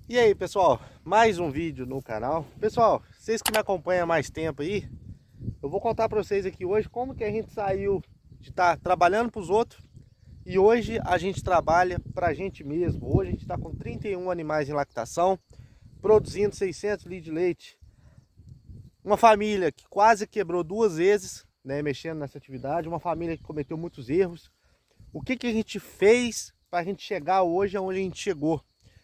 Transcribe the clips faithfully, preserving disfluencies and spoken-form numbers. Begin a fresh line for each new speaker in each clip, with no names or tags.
E aí, pessoal, mais um vídeo no canal. Pessoal, vocês que me acompanham há mais tempo aí, eu vou contar para vocês aqui hoje como que a gente saiu de estar trabalhando para os outros e hoje a gente trabalha para a gente mesmo. Hoje a gente está com trinta e um animais em lactação, produzindo seiscentos litros de leite. Uma família que quase quebrou duas vezes, né, mexendo nessa atividade, uma família que cometeu muitos erros. O que que a gente fez para a gente chegar hoje aonde a gente chegou?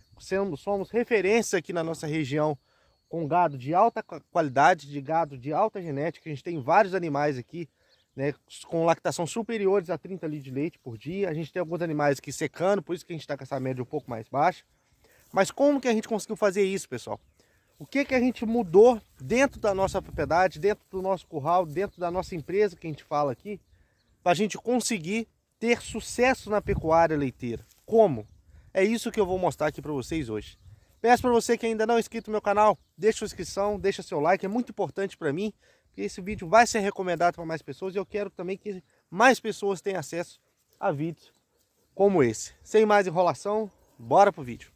Somos referência aqui na nossa região com gado de alta qualidade, de gado de alta genética. A gente tem vários animais aqui, né, com lactação superiores a trinta litros de leite por dia. A gente tem alguns animais aqui secando, por isso que a gente está com essa média um pouco mais baixa. Mas como que a gente conseguiu fazer isso, pessoal? O que que a gente mudou dentro da nossa propriedade, dentro do nosso curral, dentro da nossa empresa que a gente fala aqui, para a gente conseguir ter sucesso na pecuária leiteira? Como? É isso que eu vou mostrar aqui para vocês hoje. Peço para você que ainda não é inscrito no meu canal, deixa sua inscrição, deixa seu like, é muito importante para mim, porque esse vídeo vai ser recomendado para mais pessoas e eu quero também que mais pessoas tenham acesso a vídeos como esse. Sem mais enrolação, bora pro vídeo.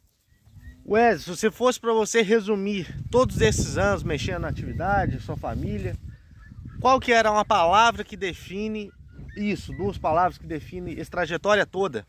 Wesley, se fosse para você resumir todos esses anos mexendo na atividade, sua família, qual que era uma palavra que define isso, duas palavras que definem essa trajetória toda?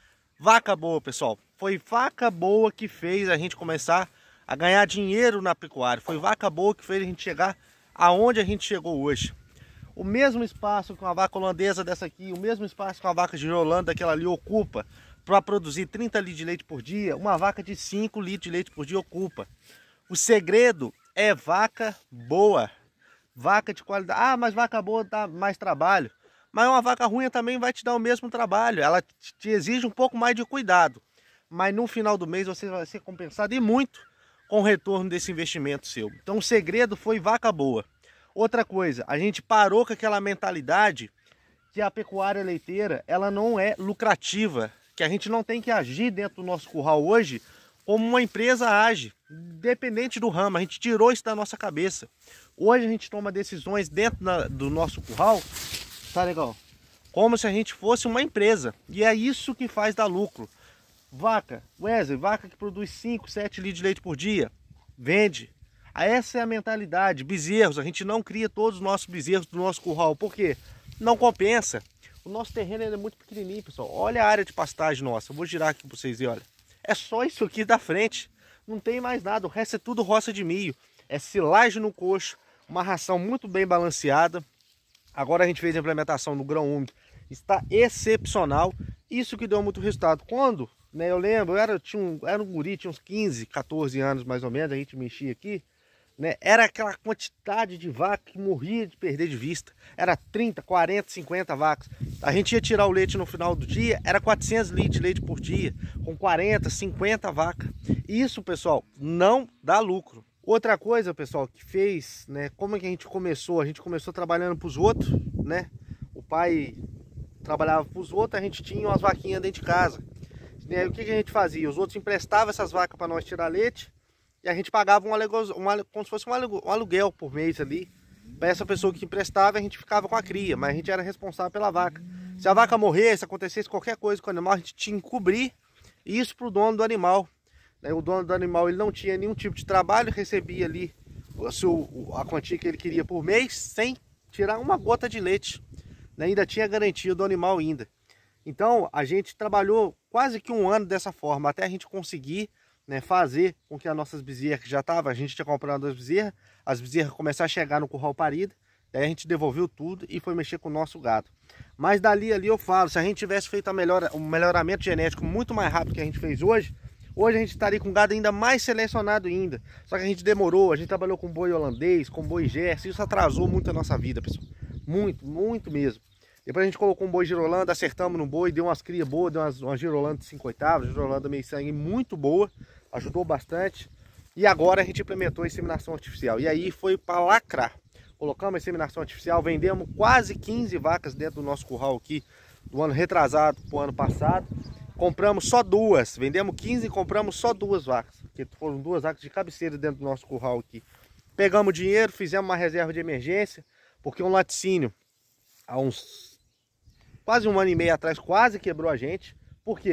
Vaca boa, pessoal. Foi vaca boa que fez a gente começar a ganhar dinheiro na pecuária. Foi vaca boa que fez a gente chegar aonde a gente chegou hoje. O mesmo espaço que uma vaca holandesa dessa aqui, o mesmo espaço que uma vaca de Holanda daquela ali ocupa para produzir trinta litros de leite por dia, uma vaca de cinco litros de leite por dia ocupa. O segredo é vaca boa. Vaca de qualidade. Ah, mas vaca boa dá mais trabalho. Mas uma vaca ruim também vai te dar o mesmo trabalho. Ela te exige um pouco mais de cuidado. Mas no final do mês você vai ser compensado e muito com o retorno desse investimento seu. Então o segredo foi vaca boa. Outra coisa, a gente parou com aquela mentalidade que a pecuária leiteira ela não é lucrativa. Que a gente não tem que agir dentro do nosso curral hoje como uma empresa age. Independente do ramo, a gente tirou isso da nossa cabeça. Hoje a gente toma decisões dentro da, do nosso curral. Tá legal? Como se a gente fosse uma empresa. E é isso que faz dar lucro. Vaca, Wesley, vaca que produz cinco, sete litros de leite por dia, vende. Essa é a mentalidade. Bezerros, a gente não cria todos os nossos bezerros do nosso curral. Por quê? Não compensa. O nosso terreno é muito pequenininho, pessoal. Olha a área de pastagem nossa. Eu vou girar aqui para vocês verem, olha. É só isso aqui da frente. Não tem mais nada. O resto é tudo roça de milho. É silagem no coxo. Uma ração muito bem balanceada. Agora a gente fez a implementação no grão úmido, está excepcional, isso que deu muito resultado. Quando, né, eu lembro, eu era, tinha um, era um guri, tinha uns quinze, quatorze anos mais ou menos, a gente mexia aqui, né, era aquela quantidade de vaca que morria de perder de vista, era trinta, quarenta, cinquenta vacas. A gente ia tirar o leite no final do dia, era quatrocentos litros de leite por dia, com quarenta, cinquenta vacas. Isso, pessoal, não dá lucro. Outra coisa, pessoal, que fez, né, como é que a gente começou? A gente começou trabalhando para os outros, né? O pai trabalhava para os outros, a gente tinha umas vaquinhas dentro de casa. E aí, o que que a gente fazia? Os outros emprestavam essas vacas para nós tirar leite e a gente pagava um aluguel, um, como se fosse um aluguel, um aluguel por mês ali. Para essa pessoa que emprestava, a gente ficava com a cria, mas a gente era responsável pela vaca. Se a vaca morresse, acontecesse qualquer coisa com o animal, a gente tinha que cobrir isso para o dono do animal. O dono do animal ele não tinha nenhum tipo de trabalho, recebia ali a, seu, a quantia que ele queria por mês, sem tirar uma gota de leite. Ainda tinha garantia do animal ainda. Então a gente trabalhou quase que um ano dessa forma, até a gente conseguir, né, fazer com que as nossas bezerras que já estavam, a gente tinha comprado as bezerras, as bezerras começaram a chegar no curral parido, daí a gente devolveu tudo e foi mexer com o nosso gado. Mas dali ali eu falo, se a gente tivesse feito a melhora, um melhoramento genético muito mais rápido que a gente fez hoje, hoje a gente estaria com gado ainda mais selecionado ainda. Só que a gente demorou, a gente trabalhou com boi holandês, com boi gerson, isso atrasou muito a nossa vida, pessoal. Muito, muito mesmo. Depois a gente colocou um boi girolanda, acertamos no boi, deu umas crias boas, deu umas, uma girolanda de cinco oitavos, girolanda meio sangue muito boa, ajudou bastante. E agora a gente implementou a inseminação artificial. E aí foi para lacrar. Colocamos a inseminação artificial, vendemos quase quinze vacas dentro do nosso curral aqui, do ano retrasado para o ano passado. Compramos só duas, vendemos quinze e compramos só duas vacas, porque foram duas vacas de cabeceira dentro do nosso curral aqui. Pegamos o dinheiro, fizemos uma reserva de emergência, porque um laticínio, há uns quase um ano e meio atrás, quase quebrou a gente. Por quê?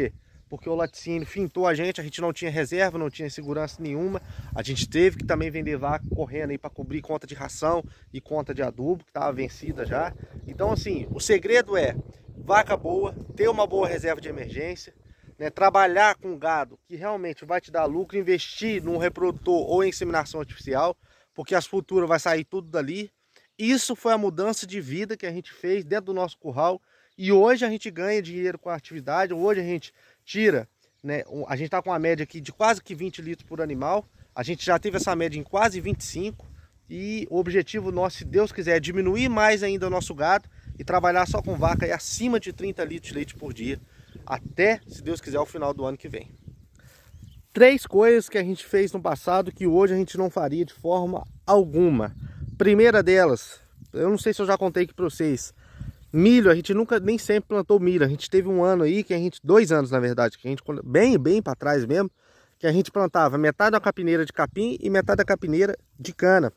porque o laticínio fintou a gente, a gente não tinha reserva, não tinha segurança nenhuma. A gente teve que também vender vaca correndo aí para cobrir conta de ração e conta de adubo, que estava vencida já. Então assim, o segredo é vaca boa, ter uma boa reserva de emergência, né, trabalhar com gado que realmente vai te dar lucro, investir num reprodutor ou em inseminação artificial, porque as futuras vai sair tudo dali. Isso foi a mudança de vida que a gente fez dentro do nosso curral. E hoje a gente ganha dinheiro com a atividade, hoje a gente tira, né, a gente está com uma média aqui de quase que vinte litros por animal, a gente já teve essa média em quase vinte e cinco, e o objetivo nosso, se Deus quiser, é diminuir mais ainda o nosso gado e trabalhar só com vaca aí acima de trinta litros de leite por dia, até, se Deus quiser, o final do ano que vem. Três coisas que a gente fez no passado que hoje a gente não faria de forma alguma. Primeira delas, eu não sei se eu já contei aqui para vocês, milho, a gente nunca, nem sempre plantou milho. A gente teve um ano aí, que a gente, dois anos na verdade, que a gente, bem, bem para trás mesmo, que a gente plantava metade da capineira de capim e metade da capineira de cana.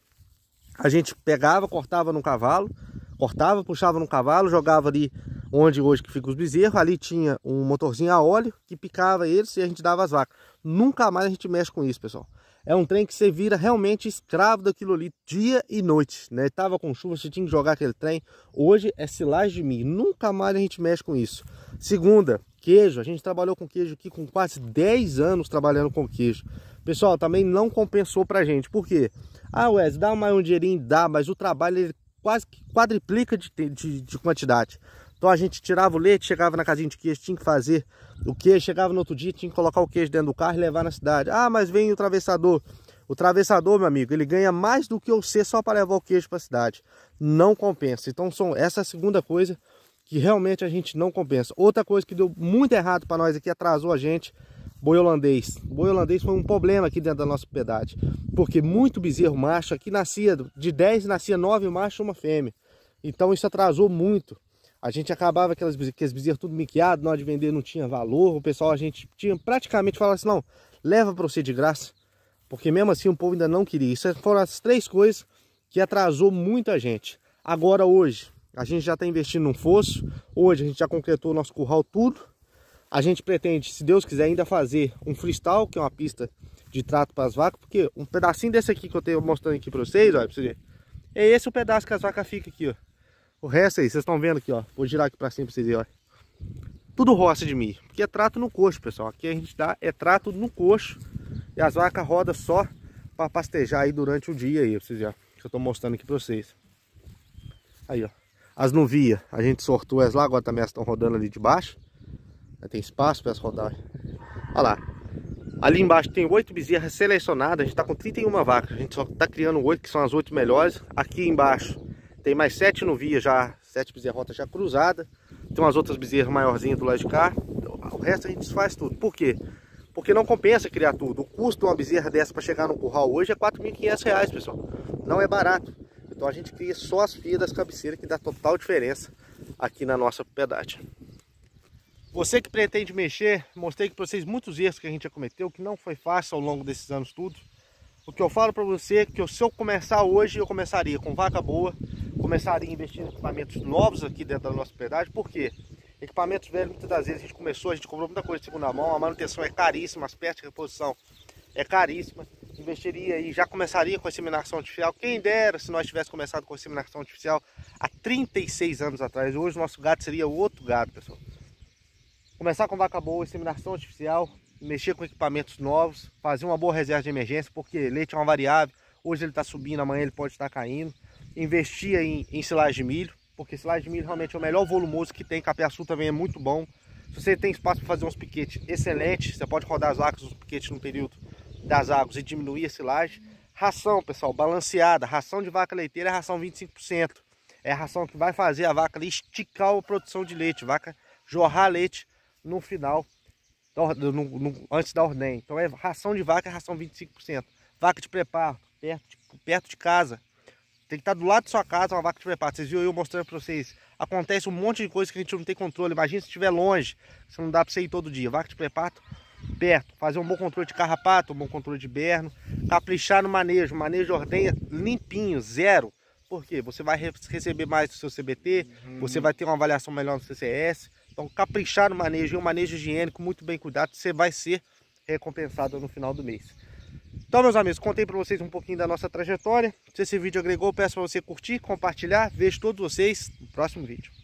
A gente pegava, cortava num cavalo, cortava, puxava num cavalo, jogava ali onde hoje que fica os bezerros, ali tinha um motorzinho a óleo que picava eles e a gente dava as vacas. Nunca mais a gente mexe com isso, pessoal. É um trem que você vira realmente escravo daquilo ali dia e noite, né? Tava com chuva, você tinha que jogar aquele trem. Hoje é silagem de milho, nunca mais a gente mexe com isso. Segunda, queijo. A gente trabalhou com queijo aqui com quase dez anos trabalhando com queijo. Pessoal, também não compensou pra gente. Por quê? Ah, Wes, dá mais um dinheirinho? Dá, mas o trabalho ele quase que quadriplica de, de, de quantidade. Então a gente tirava o leite, chegava na casinha de queijo, tinha que fazer o queijo, chegava no outro dia, tinha que colocar o queijo dentro do carro e levar na cidade. Ah, mas vem o travessador. O travessador, meu amigo, ele ganha mais do que você só para levar o queijo para a cidade. Não compensa. Então são, essa é a segunda coisa que realmente a gente não compensa. Outra coisa que deu muito errado para nós aqui, atrasou a gente, boi holandês. Boi holandês foi um problema aqui dentro da nossa propriedade. Porque muito bezerro macho, aqui nascia de dez, nascia nove machos e uma fêmea. Então isso atrasou muito. A gente acabava aquelas aqueles bezerros tudo miqueado, na hora de vender não tinha valor. O pessoal, a gente tinha praticamente falado assim, não, leva para você de graça. Porque mesmo assim o povo ainda não queria. Isso foram as três coisas que atrasou muita gente. Agora hoje, a gente já está investindo num fosso. Hoje a gente já concretou o nosso curral tudo. A gente pretende, se Deus quiser, ainda fazer um freestyle, que é uma pista de trato para as vacas. Porque um pedacinho desse aqui que eu estou mostrando aqui para vocês, olha, para vocês verem. É esse o pedaço que as vacas ficam aqui, ó. O resto aí, vocês estão vendo aqui, ó. Vou girar aqui pra cima pra vocês verem, ó. Tudo roça de milho. Aqui é trato no coxo, pessoal. Aqui a gente dá é trato no coxo. E as vacas rodam só pra pastejar aí durante o dia aí, pra vocês verem. Que eu tô mostrando aqui pra vocês. Aí, ó. As novias, a gente sortou elas lá, agora também elas estão rodando ali de baixo. Tem espaço para elas rodar. Olha lá. Ali embaixo tem oito bezerras selecionadas. A gente tá com trinta e uma vacas. A gente só tá criando oito, que são as oito melhores. Aqui embaixo tem mais sete novias já, sete bezerrotas já cruzadas. Tem umas outras bezerras maiorzinhas do lado de cá. O resto a gente desfaz tudo. Por quê? Porque não compensa criar tudo. O custo de uma bezerra dessa para chegar no curral hoje é quatro mil e quinhentos reais, pessoal. Não é barato. Então a gente cria só as fias das cabeceiras, que dá total diferença aqui na nossa propriedade. Você que pretende mexer, mostrei para vocês muitos erros que a gente já cometeu, que não foi fácil ao longo desses anos tudo. O que eu falo para você é que se eu começar hoje, eu começaria com vaca boa, começaria a investir em equipamentos novos aqui dentro da nossa propriedade. Por quê? Equipamentos velhos, muitas das vezes a gente começou, a gente comprou muita coisa de segunda mão, a manutenção é caríssima, as peças de reposição é caríssima. Investiria e já começaria com a inseminação artificial. Quem dera se nós tivéssemos começado com a inseminação artificial há trinta e seis anos atrás. Hoje o nosso gado seria outro gado, pessoal. Começar com vaca boa, inseminação artificial, mexer com equipamentos novos, fazer uma boa reserva de emergência, porque leite é uma variável. Hoje ele está subindo, amanhã ele pode estar caindo. Investir em, em silagem de milho, porque silagem de milho realmente é o melhor volumoso que tem. Capiaçu também é muito bom. Se você tem espaço para fazer uns piquetes, excelente. Você pode rodar as vacas, os piquetes no período das águas e diminuir a silagem. Ração, pessoal, balanceada. Ração de vaca leiteira é ração vinte e cinco por cento. É a ração que vai fazer a vaca ali esticar a produção de leite. Vaca jorrar leite no final, no, no, antes da ordenha. Então é ração de vaca, é ração vinte e cinco por cento. Vaca de preparo, perto de, perto de casa. Tem que estar do lado da sua casa uma vaca de preparo. Vocês viram eu mostrando para vocês. Acontece um monte de coisa que a gente não tem controle. Imagina se estiver longe, se não dá para você ir todo dia. Vaca de preparo perto. Fazer um bom controle de carrapato, um bom controle de berno. Caprichar no manejo. Manejo de ordenha limpinho, zero. Por quê? Você vai receber mais do seu C B T, uhum. Você vai ter uma avaliação melhor no C C S. Então caprichar no manejo, um manejo higiênico, muito bem cuidado, você vai ser recompensado no final do mês. Então, meus amigos, contei para vocês um pouquinho da nossa trajetória. Se esse vídeo agregou, peço para você curtir, compartilhar. Vejo todos vocês no próximo vídeo.